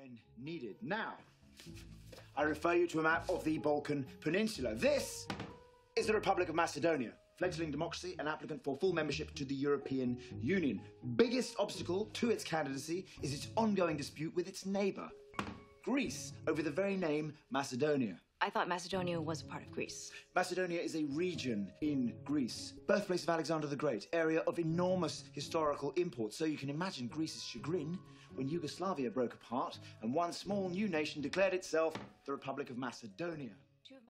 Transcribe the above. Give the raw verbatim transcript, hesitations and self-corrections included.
when needed. Now, I refer you to a map of the Balkan Peninsula. This is the Republic of Macedonia, fledgling democracy and applicant for full membership to the European Union. Biggest obstacle to its candidacy is its ongoing dispute with its neighbour, Greece, over the very name Macedonia. I thought Macedonia was a part of Greece. Macedonia is a region in Greece, birthplace of Alexander the Great, area of enormous historical import. So you can imagine Greece's chagrin when Yugoslavia broke apart and one small new nation declared itself the Republic of Macedonia.